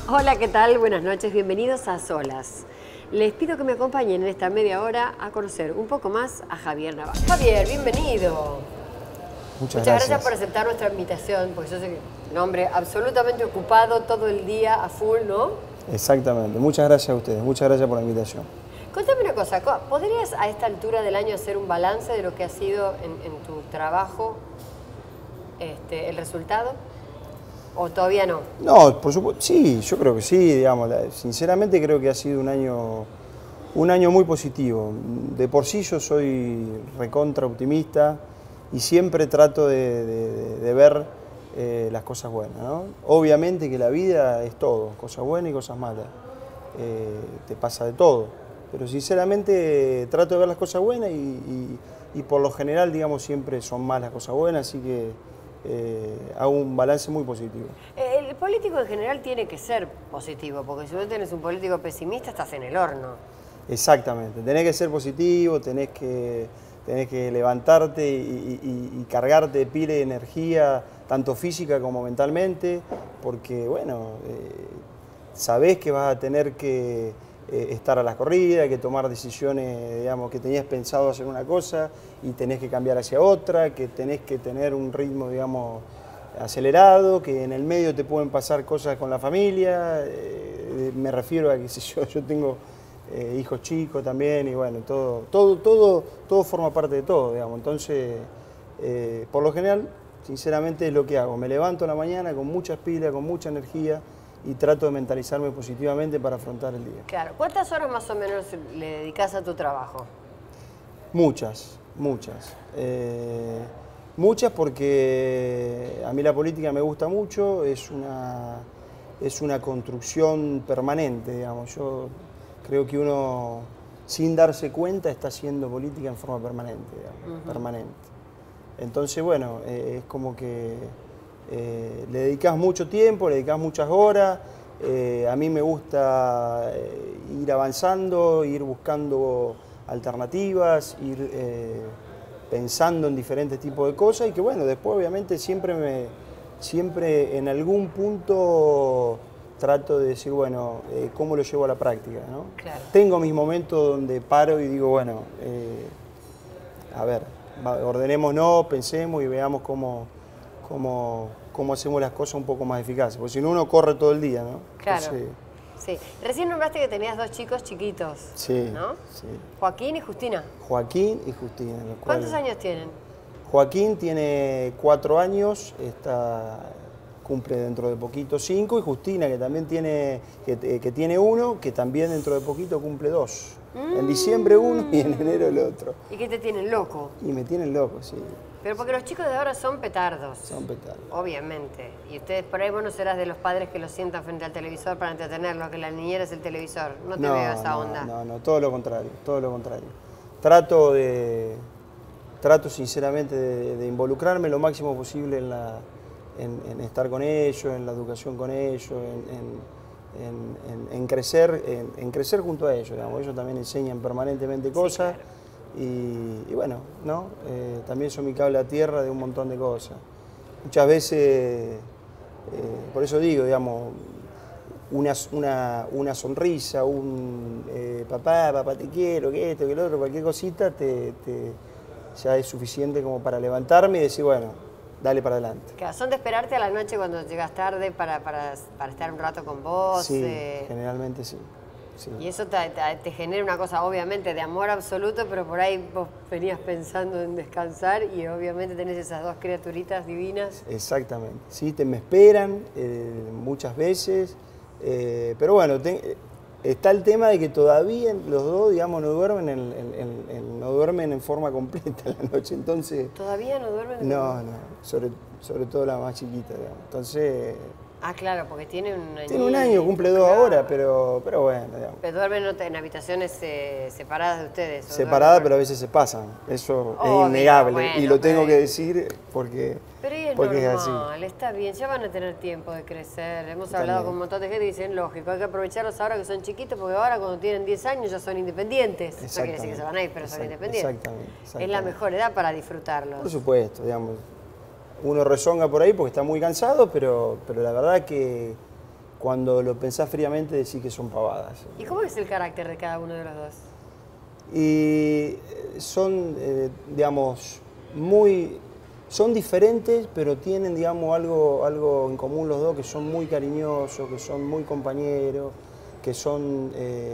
Hola, ¿qué tal? Buenas noches, bienvenidos a Solas. Les pido que me acompañen en esta media hora a conocer un poco más a Javier Navarro. Javier, bienvenido. Muchas gracias por aceptar nuestra invitación, porque yo soy un hombre absolutamente ocupado todo el día a full, ¿no? Exactamente, muchas gracias a ustedes, muchas gracias por la invitación. Contame una cosa, ¿podrías a esta altura del año hacer un balance de lo que ha sido en tu trabajo el resultado? ¿O todavía no? No, por supuesto, sí, yo creo que sí, digamos, sinceramente creo que ha sido un año muy positivo. De por sí yo soy recontra optimista y siempre trato de ver las cosas buenas, ¿no? Obviamente que la vida es todo, cosas buenas y cosas malas, te pasa de todo, pero sinceramente trato de ver las cosas buenas y por lo general, digamos, siempre son más las cosas buenas, así que hago un balance muy positivo. El político en general tiene que ser positivo, porque si no tienes un político pesimista estás en el horno. Exactamente, tenés que ser positivo, tenés que levantarte y cargarte de pila de energía, tanto física como mentalmente, porque bueno, sabés que vas a tener que estar a la corrida, que tomar decisiones, digamos, que tenías pensado hacer una cosa y tenés que cambiar hacia otra, que tenés que tener un ritmo, digamos, acelerado, que en el medio te pueden pasar cosas con la familia, me refiero a que si yo tengo hijos chicos también y bueno, todo forma parte de todo, digamos, entonces, por lo general, sinceramente es lo que hago, me levanto en la mañana con muchas pilas, con mucha energía, y trato de mentalizarme positivamente para afrontar el día. Claro. ¿Cuántas horas más o menos le dedicas a tu trabajo? Muchas. Muchas porque a mí la política me gusta mucho, es una construcción permanente, digamos. Yo creo que uno, sin darse cuenta, está haciendo política en forma permanente, digamos, permanente. Entonces, bueno, es como que le dedicás mucho tiempo, le dedicás muchas horas. A mí me gusta ir avanzando, ir buscando alternativas, ir pensando en diferentes tipos de cosas y que bueno, después obviamente siempre en algún punto trato de decir, bueno, ¿cómo lo llevo a la práctica, ¿no? Claro. Tengo mis momentos donde paro y digo, bueno, a ver, ordenémonos, pensemos y veamos cómo hacemos las cosas un poco más eficaces, porque si no uno corre todo el día, ¿no? Claro. Entonces, sí. Recién nombraste que tenías dos chicos chiquitos, sí, ¿no? Sí. Joaquín y Justina. Joaquín y Justina. ¿Cuántos años tienen? Joaquín tiene 4 años, cumple dentro de poquito 5, y Justina, que también tiene 1, que también dentro de poquito cumple 2. En diciembre uno y en enero el otro. ¿Y qué te tienen loco? Y me tienen loco, sí. Pero porque los chicos de ahora son petardos. Son petardos. Obviamente. Y ustedes por ahí vos no serás de los padres que los sientan frente al televisor para entretenerlos, que la niñera es el televisor. No te veo esa onda. No, todo lo contrario, todo lo contrario. Trato sinceramente de involucrarme lo máximo posible en estar con ellos, en la educación con ellos, en crecer junto a ellos, digamos. Ellos también enseñan permanentemente cosas. Sí, claro. Y bueno, ¿no? También son mi cable a tierra de un montón de cosas. Muchas veces, por eso digo, digamos, una sonrisa, papá te quiero, que esto, que lo otro, cualquier cosita, ya es suficiente como para levantarme y decir, bueno, dale para adelante. Claro, ¿son de esperarte a la noche cuando llegas tarde para estar un rato con vos? Sí, generalmente sí. Sí. Y eso te genera una cosa, obviamente, de amor absoluto, pero por ahí vos venías pensando en descansar y obviamente tenés esas dos criaturitas divinas. Exactamente. Sí, me esperan muchas veces, pero bueno, está el tema de que todavía los dos, digamos, no duermen en forma completa la noche, entonces... ¿Todavía no duermen? No, sobre todo la más chiquita, digamos. Entonces... Ah, claro, porque tiene un año. Tiene un año, cumple 2 ahora, pero bueno, digamos. ¿Pero duermen en habitaciones separadas de ustedes? Separadas, pero a veces se pasan. Eso es innegable. Bueno, y lo tengo que decir porque es normal, así. Está bien, ya van a tener tiempo de crecer. Hemos hablado con un montón de gente que dicen, lógico, hay que aprovecharlos ahora que son chiquitos, porque ahora cuando tienen 10 años ya son independientes. No quiere decir que se van a ir, pero son independientes. Exactamente. Es la mejor edad para disfrutarlos. Por supuesto, digamos. Uno rezonga por ahí porque está muy cansado, pero la verdad que cuando lo pensás fríamente decís que son pavadas. ¿Y cómo es el carácter de cada uno de los dos? Y son, digamos, son diferentes, pero tienen, digamos, algo en común los dos, que son muy cariñosos, que son muy compañeros, que son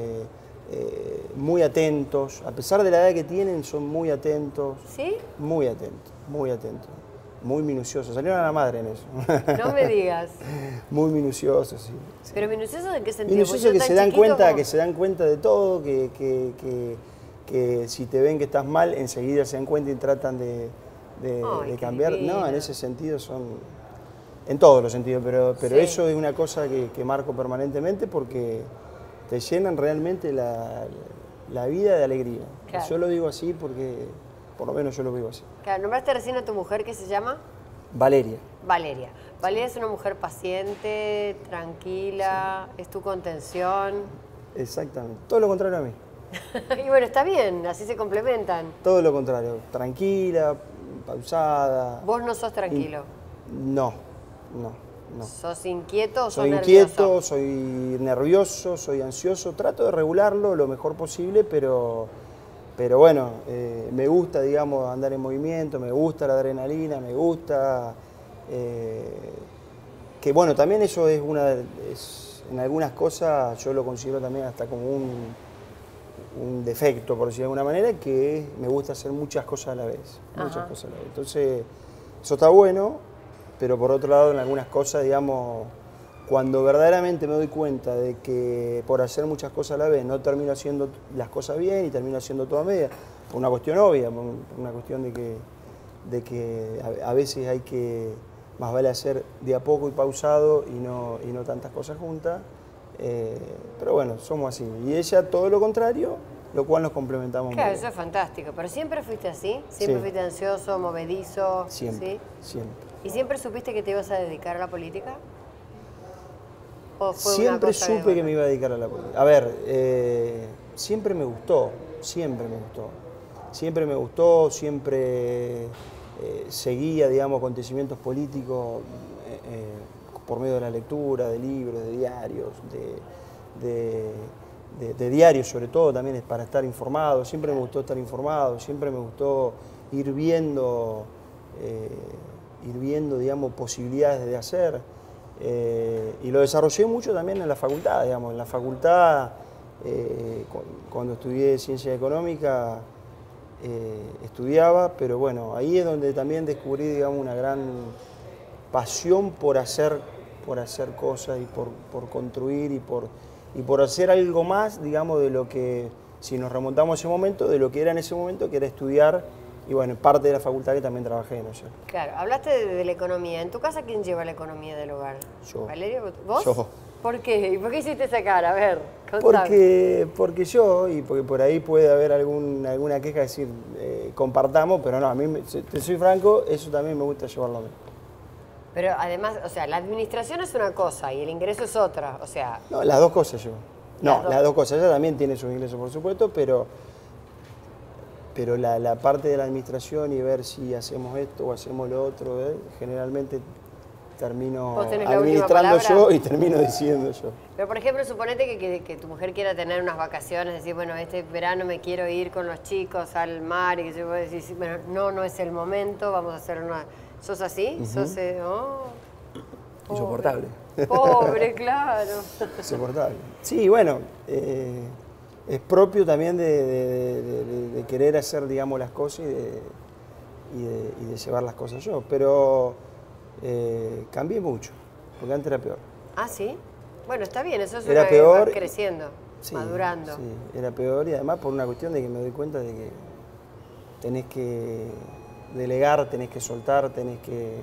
muy atentos. A pesar de la edad que tienen, son muy atentos. ¿Sí? Muy atentos, muy atentos. Muy minuciosos. Salieron a la madre en eso. No me digas. Muy minuciosos, sí. ¿Pero minuciosos en qué sentido? Minuciosos que tan se dan chiquito cuenta, como- que se dan cuenta de todo, que si te ven que estás mal, enseguida se dan cuenta y tratan de Ay, qué cambiar. divina. No, en ese sentido son, en todos los sentidos, pero Sí. eso es una cosa que marco permanentemente porque te llenan realmente la vida de alegría. Claro. Yo lo digo así porque, por lo menos yo lo vivo así. Claro, nombraste recién a tu mujer, ¿qué se llama? Valeria. Valeria. Valeria es una mujer paciente, tranquila, es tu contención. Exactamente. Todo lo contrario a mí. Y bueno, está bien, así se complementan. Todo lo contrario. Tranquila, pausada. Vos no sos tranquilo. No. ¿Sos inquieto o sos Soy nervioso? inquieto, soy nervioso, soy ansioso. Trato de regularlo lo mejor posible, pero bueno, me gusta, digamos, andar en movimiento, me gusta la adrenalina, me gusta... que bueno, también eso es en algunas cosas yo lo considero también hasta como un defecto, por decirlo de alguna manera, que me gusta hacer muchas cosas a la vez. Muchas Ajá. cosas a la vez. Entonces, eso está bueno, pero por otro lado, en algunas cosas, digamos, cuando verdaderamente me doy cuenta de que por hacer muchas cosas a la vez no termino haciendo las cosas bien y termino haciendo todo a media, por una cuestión obvia, por una cuestión de que a veces hay que, más vale hacer de a poco y pausado y no tantas cosas juntas. Pero bueno, somos así. Y ella todo lo contrario, lo cual nos complementamos Claro, muy eso bien. es fantástico. ¿Pero siempre fuiste así? ¿Siempre Sí. fuiste ansioso, movedizo? Siempre, ¿Sí? siempre. ¿Y siempre supiste que te ibas a dedicar a la política? ¿O fue una Siempre cosa supe que bueno? me iba a dedicar a la política. A ver, siempre me gustó, siempre me gustó. Siempre me gustó, siempre seguía, digamos, acontecimientos políticos por medio de la lectura, de libros, de diarios, de diarios sobre todo, también es para estar informado. Siempre me gustó estar informado, siempre me gustó ir viendo, digamos, posibilidades de hacer. Y lo desarrollé mucho también en la facultad, digamos. En la facultad, cuando estudié Ciencia Económica, estudiaba, pero bueno, ahí es donde también descubrí, digamos, una gran pasión por hacer cosas y por construir y por hacer algo más, digamos, de lo que, si nos remontamos a ese momento, de lo que era en ese momento, que era estudiar, y bueno, en parte de la facultad que también trabajé, ¿no sé? Claro, hablaste de la economía. ¿En tu casa quién lleva la economía del hogar? Yo. ¿Valeria? ¿Vos? Yo. ¿Por qué? ¿Y por qué hiciste esa cara? A ver, contame. Porque yo, y porque por ahí puede haber alguna queja, decir, compartamos, pero no, a mí, te soy franco, eso también me gusta llevarlo a mí. Pero además, o sea, la administración es una cosa y el ingreso es otra. O sea, No, las dos cosas yo. No, Las dos. las dos cosas. Ella también tiene sus ingresos, por supuesto, pero la parte de la administración y ver si hacemos esto o hacemos lo otro, generalmente termino Vos tenés la última administrando palabra. yo y termino decidiendo yo. pero por ejemplo, suponete que tu mujer quiera tener unas vacaciones, decir, bueno, este verano me quiero ir con los chicos al mar y que yo voy a decir, bueno, no es el momento, vamos a hacer una... ¿Sos así? ¿Sos... pobre. Insoportable. Pobre, claro. Insoportable. Sí, bueno, es propio también de querer hacer, digamos, las cosas y de llevar las cosas yo, pero cambié mucho, porque antes era peor. Ah, ¿sí? Bueno, está bien, eso es Era una peor vas creciendo, Sí, madurando. Sí, era peor y además por una cuestión de que me doy cuenta de que tenés que delegar, tenés que soltar, tenés que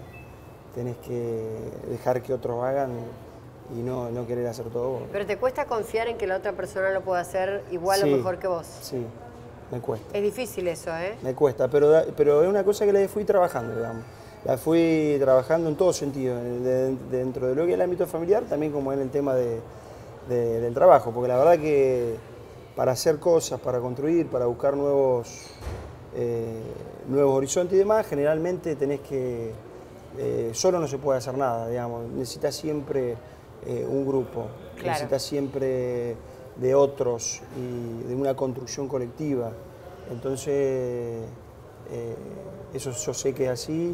dejar que otros hagan y no querer hacer todo vos. Pero te cuesta confiar en que la otra persona lo pueda hacer igual Sí, o mejor que vos. Sí, me cuesta. Es difícil eso, ¿eh? Me cuesta, pero es una cosa que la fui trabajando, digamos. La fui trabajando en todo sentido, dentro de lo que es el ámbito familiar, también como en el tema del trabajo, porque la verdad que para hacer cosas, para construir, para buscar nuevos horizontes y demás, generalmente tenés que, solo no se puede hacer nada, digamos. Necesitas siempre un grupo. Claro. Necesitas siempre de otros y de una construcción colectiva. Entonces, eso yo sé que es así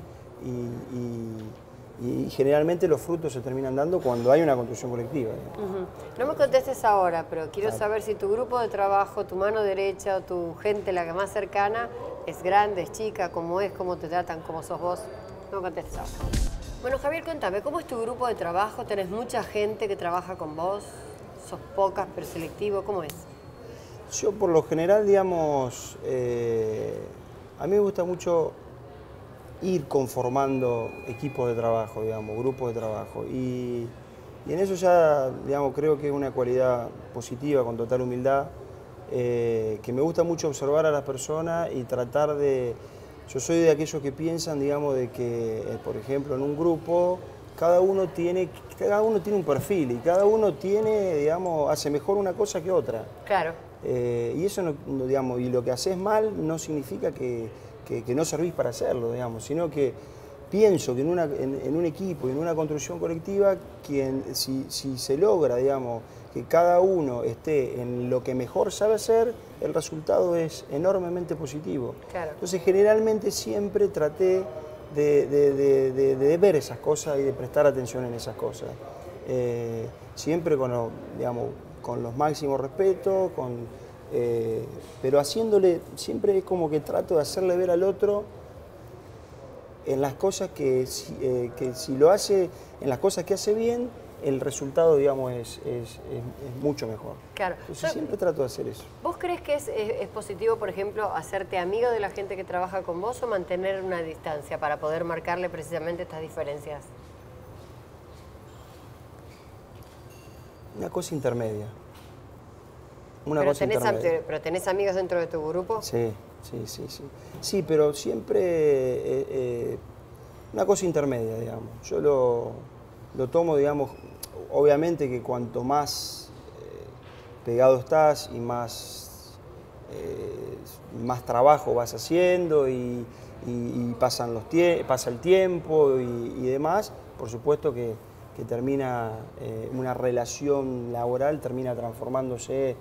y generalmente los frutos se terminan dando cuando hay una construcción colectiva. No me contestes ahora, pero quiero saber si tu grupo de trabajo, tu mano derecha o tu gente, la que más cercana, es grande, es chica, cómo es, cómo te tratan, cómo sos vos. No me contestes ahora. Bueno, Javier, contame, ¿cómo es tu grupo de trabajo? ¿Tenés mucha gente que trabaja con vos? ¿Sos pocas, pero selectivo? ¿Cómo es? Yo por lo general, digamos, a mí me gusta mucho ir conformando equipos de trabajo, digamos, grupos de trabajo. Y en eso ya, digamos, creo que es una cualidad positiva, con total humildad, que me gusta mucho observar a las personas y tratar de... Yo soy de aquellos que piensan, digamos, de que, por ejemplo, en un grupo, cada uno tiene un perfil y cada uno tiene, digamos, hace mejor una cosa que otra. Claro. Y eso, no, digamos, y lo que haces mal no significa que no servís para hacerlo, digamos, sino que pienso que en un equipo y en una construcción colectiva, si se logra, digamos, que cada uno esté en lo que mejor sabe hacer, el resultado es enormemente positivo. Claro. Entonces, generalmente siempre traté de ver esas cosas y de prestar atención en esas cosas. Siempre con los máximos respetos, pero haciéndole, siempre es como que trato de hacerle ver al otro en las cosas que si lo hace, en las cosas que hace bien, el resultado, digamos, es mucho mejor. Claro. Entonces siempre trato de hacer eso. ¿Vos crees que es positivo, por ejemplo, hacerte amigo de la gente que trabaja con vos o mantener una distancia para poder marcarle precisamente estas diferencias? Una cosa intermedia. ¿Pero tenés amigos dentro de tu grupo? Sí. Sí, pero siempre una cosa intermedia, digamos. Yo lo tomo, digamos, obviamente que cuanto más pegado estás y más trabajo vas haciendo y pasa el tiempo y demás, por supuesto que termina una relación laboral, termina transformándose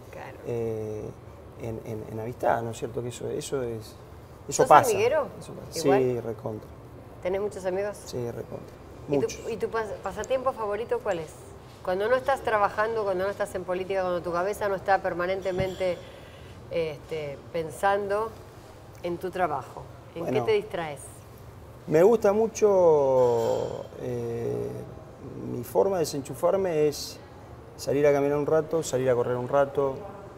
en amistad, ¿no es cierto? Que eso pasa. ¿Sos amiguero? Eso pasa. ¿Igual? Sí, recontra. ¿Tenés muchos amigos? Sí, recontra. Muchos. ¿Y tu pasatiempo favorito cuál es? Cuando no estás trabajando, cuando no estás en política, cuando tu cabeza no está permanentemente pensando en tu trabajo, ¿en qué te distraes? Me gusta mucho, mi forma de desenchufarme es salir a caminar un rato, salir a correr un rato,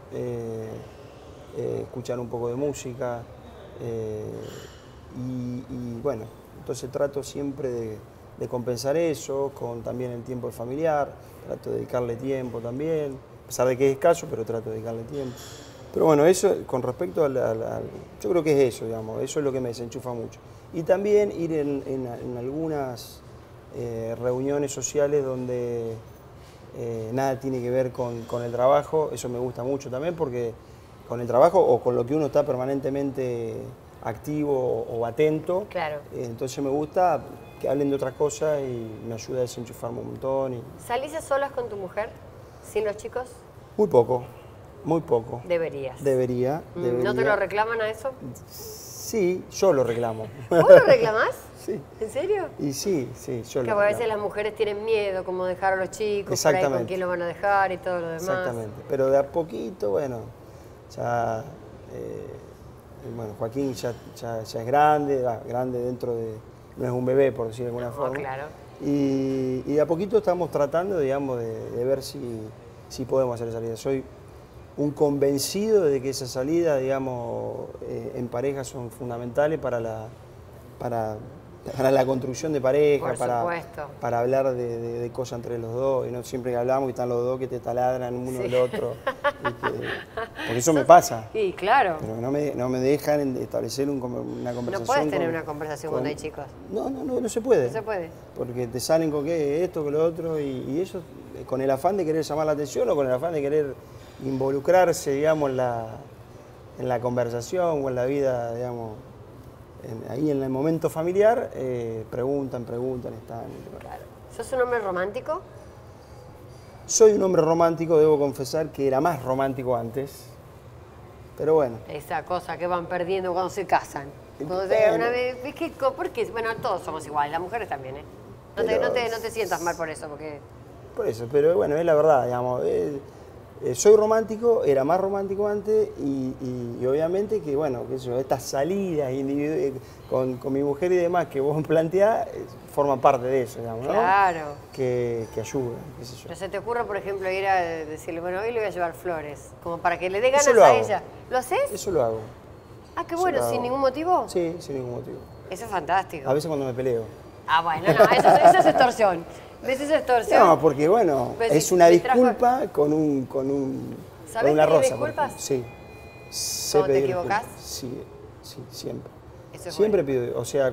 escuchar un poco de música y bueno, entonces trato siempre de compensar eso con también el tiempo familiar, trato de dedicarle tiempo también, a pesar de que es escaso, pero trato de dedicarle tiempo. Pero bueno, eso con respecto yo creo que es eso, digamos, eso es lo que me desenchufa mucho. Y también ir en algunas reuniones sociales donde nada tiene que ver con el trabajo, eso me gusta mucho también porque con el trabajo o con lo que uno está permanentemente activo o atento, claro. Entonces me gusta que hablen de otras cosas y me ayuda a desenchufarme un montón. ¿Salís a solas con tu mujer, sin los chicos? Muy poco, muy poco. Deberías. Debería. ¿No te lo reclaman a eso? Sí, yo lo reclamo. ¿Vos lo reclamás? Sí. ¿En serio? Y sí, yo lo reclamo. A veces las mujeres tienen miedo, como dejar a los chicos, por ahí con quién lo van a dejar y todo lo demás. Exactamente, pero de a poquito, bueno, ya, bueno, Joaquín ya es grande dentro de, no es un bebé, por decir de alguna forma. Claro. Y de a poquito estamos tratando, digamos, de ver si podemos hacer esa salida. Soy un convencido de que esa salida, digamos, en pareja son fundamentales para la construcción de pareja, para hablar de cosas entre los dos, y no siempre que hablamos y están los dos que te taladran uno el otro, porque eso me pasa. Sí, claro. Pero no me dejan establecer una conversación. No puedes tener una conversación cuando hay chicos. No se puede. No se puede. Porque te salen con esto, con lo otro, y ellos con el afán de querer llamar la atención o con el afán de querer involucrarse, digamos, en la conversación o en la vida, digamos, ahí en el momento familiar, preguntan, están. Claro. ¿Sos un hombre romántico? Soy un hombre romántico, debo confesar que era más romántico antes, pero bueno. Esa cosa que van perdiendo cuando se casan. Cuando Bueno. una vez, es que, ¿por qué? Bueno, todos somos iguales, las mujeres también, ¿eh? No te sientas mal por eso, porque... Por eso, pero bueno, es la verdad, digamos. Soy romántico, era más romántico antes y obviamente que, bueno, qué sé yo, estas salidas con mi mujer y demás que vos planteás forman parte de eso, digamos, ¿no? Claro. Que ayudan, qué sé yo. Pero se te ocurre, por ejemplo, ir a decirle, bueno, hoy le voy a llevar flores, como para que le dé ganas Eso lo a hago. ella. ¿Lo haces? Eso lo hago. Ah, qué Eso bueno, lo hago. ¿sin ningún motivo? Sí, sin ningún motivo. Eso es fantástico. A veces cuando me peleo. Ah, bueno, no, eso es extorsión. ¿Ves esa extorsión? No, porque bueno, Pues es sí, una me trajo- disculpa con ¿Sabés una pedir rosa. por disculpas? ejemplo. Sí. Sé ¿Cuando te pedir equivocás? disculpas. Sí, sí, siempre. Eso es Siempre bueno. pido, o sea,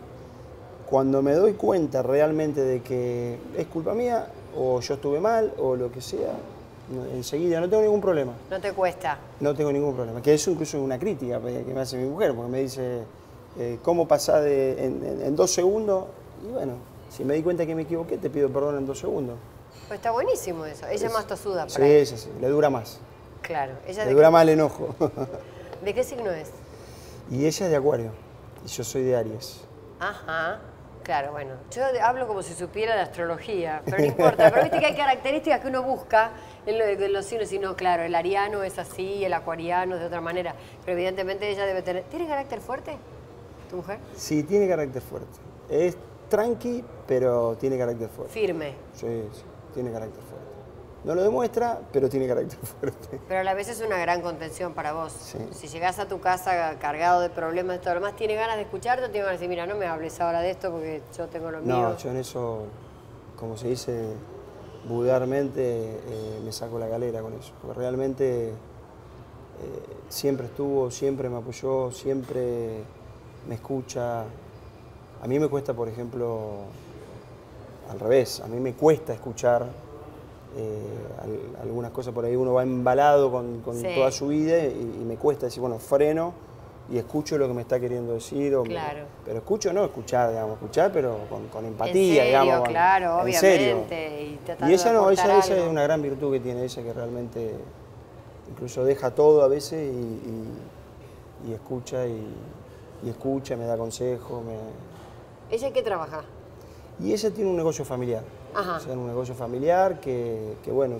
cuando me doy cuenta realmente de que es culpa mía, o yo estuve mal, o lo que sea, enseguida no tengo ningún problema. No te cuesta. No tengo ningún problema. Que eso incluso es una crítica que me hace mi mujer, porque me dice, ¿cómo pasás en 2 segundos? Y bueno, si me di cuenta que me equivoqué, te pido perdón en 2 segundos. Pues está buenísimo eso. Ella es más tosuda por Sí, ahí. sí, sí, le dura más. Claro. ¿Ella Le dura más el enojo. de qué signo es? Y ella es de Acuario, y yo soy de Aries. Ajá. Claro, bueno. Yo hablo como si supiera de astrología, pero no importa. Pero viste que hay características que uno busca en los signos, y no, claro, el ariano es así, el acuariano es de otra manera. Pero evidentemente ella debe tener... ¿Tiene carácter fuerte tu mujer? Sí, tiene carácter fuerte. Es tranqui, pero tiene carácter fuerte. Firme. Sí, sí, tiene carácter fuerte. No lo demuestra, pero tiene carácter fuerte. Pero a la vez es una gran contención para vos. Sí. Si llegás a tu casa cargado de problemas y todo lo demás, ¿tiene ganas de escucharte o tiene ganas de decir, mira, no me hables ahora de esto porque yo tengo lo mío? No, yo en eso, como se dice vulgarmente, me saco la galera con eso. Porque realmente siempre estuvo, siempre me apoyó, siempre me escucha. A mí me cuesta, por ejemplo, al revés, a mí me cuesta escuchar algunas cosas por ahí. Uno va embalado con Sí. toda su vida y me cuesta decir, bueno, freno y escucho lo que me está queriendo decir. Claro. Pero escucho, no escuchar, digamos, escuchar, pero con En empatía, serio, digamos. claro, en serio. obviamente. Y, tratando Y ella de no, aportar ella algo. es una gran virtud que tiene ella, que realmente incluso deja todo a veces y escucha y escucha, me da consejos. ¿Ella en qué trabaja? Y ella tiene un negocio familiar. Ajá. O sea, un negocio familiar que bueno,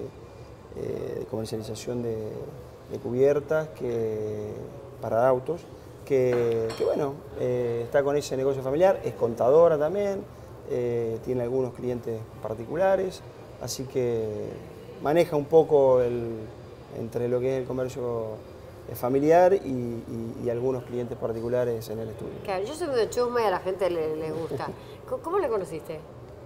de comercialización de cubiertas para autos, que bueno, está con ese negocio familiar, es contadora también, tiene algunos clientes particulares, así que maneja un poco entre lo que es el comercio familiar y algunos clientes particulares en el estudio. Claro, yo soy medio chusma y a la gente le gusta. ¿Cómo la conociste?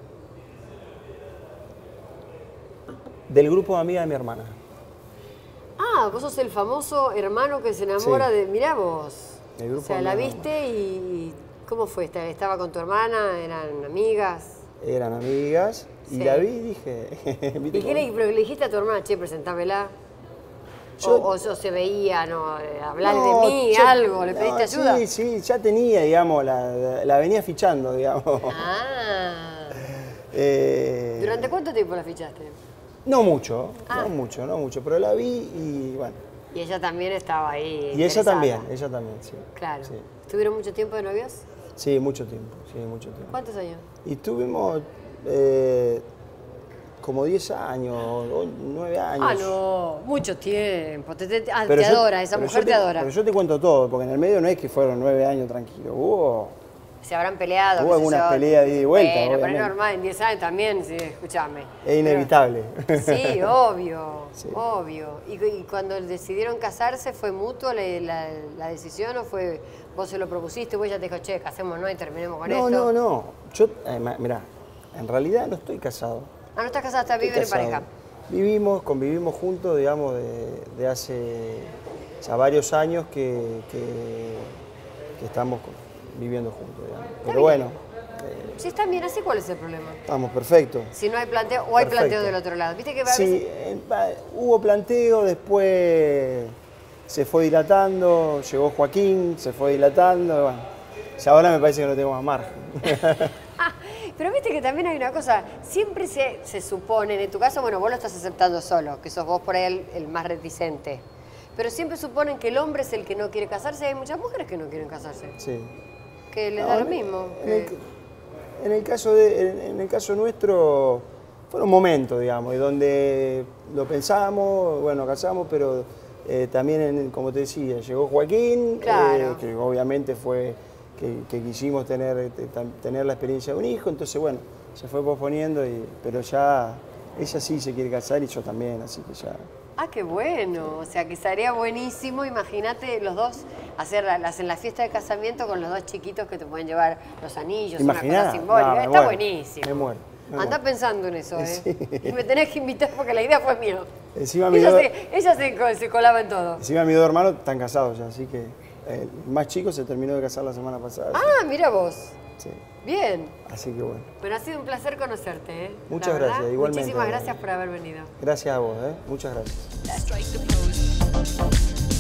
Del grupo de amigas de mi hermana. Ah, vos sos el famoso hermano que se enamora Sí. de... Mirá vos. El grupo O sea, de la mi viste y... ¿Cómo fue? ¿Estaba con tu hermana? ¿Eran amigas? Eran amigas y Sí. la vi y dije... ¿viste ¿Y cómo? pero le dijiste a tu hermana, che, presentámela? Yo- o se veía, no, hablar No, de mí, yo- algo, ¿le no, pediste ayuda? Sí, sí, ya tenía, digamos, la venía fichando, digamos. Ah. Eh, ¿Durante cuánto tiempo la fichaste? No mucho, Ah. no mucho, pero la vi y bueno. Y ella también estaba ahí. Y ella interesada. también, sí. Claro. Sí, ¿Estuvieron mucho tiempo de novios? sí, mucho tiempo. ¿Cuántos años? Y estuvimos como 10 años, o 9 años. Ah, no, mucho tiempo. Te Pero te yo- adora, esa pero mujer yo te adora. Pero yo te cuento todo, porque en el medio no es que fueron 9 años tranquilos, Se habrán peleado. Hubo qué sé algunas yo. peleas de ida y vuelta, Bueno, pero es obviamente. normal, en 10 años también, sí, escúchame. es inevitable. Sí, obvio, Sí. obvio. ¿Y cuando decidieron casarse, fue mutuo la decisión o fue vos se lo propusiste, vos ya te dijo, che, casémonos y terminemos con esto? No. Yo, mirá, en realidad no estoy casado. Ah, no estás casada, estás Estoy viven en casado. pareja. Convivimos juntos, digamos, de hace ya varios años que estamos viviendo juntos, digamos. Pero bien. bueno, Si están bien así, ¿cuál es el problema? estamos perfectos. Si no hay planteo, o hay Perfecto. planteo del otro lado. Viste que a veces... Sí, hubo planteo, después se fue dilatando, llegó Joaquín, se fue dilatando, bueno. Y ahora me parece que no tengo más margen. Pero viste que también hay una cosa, siempre se supone, en tu caso, bueno, vos lo estás aceptando solo, que sos vos por ahí el más reticente. Pero siempre suponen que el hombre es el que no quiere casarse, y hay muchas mujeres que no quieren casarse. Sí. Que les da lo mismo. En el caso nuestro, fueron momentos, digamos, y donde lo pensamos, bueno, casamos, pero también, como te decía, llegó Joaquín, Claro. que obviamente fue que quisimos tener la experiencia de un hijo, entonces, bueno, se fue posponiendo, pero ya ella sí se quiere casar y yo también, así que ya... Ah, qué bueno. O sea, que estaría buenísimo. Imagínate los dos hacer la fiesta de casamiento con los dos chiquitos que te pueden llevar los anillos, Imaginá, una cosa simbólica. no, me Está muero, buenísimo. me muero. Andá pensando en eso, ¿eh? Sí. Y me tenés que invitar porque la idea fue mía. Encima Ella se colaba en todo. Encima mis dos hermanos están casados ya, así que el más chico se terminó de casar la semana pasada. Ah, mira vos. Sí. Bien. Así que bueno. Bueno, ha sido un placer conocerte, ¿eh? Muchas La verdad, gracias, igualmente. Muchísimas gracias por haber venido. Gracias a vos, ¿eh? Muchas gracias. Strike the pose.